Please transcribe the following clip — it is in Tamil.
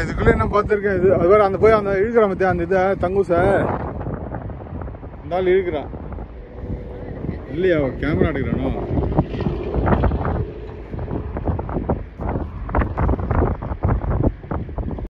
இதுக்குள்ள என்ன பார்த்துருக்கேன். இது அது வேறு அந்த போய் அந்த இழுக்கிறான் பத்தியா அந்த இதை தங்கூசை இந்த ஆள் இழுக்கிறான் இல்லையா கேமரா எடுக்கிறானோ.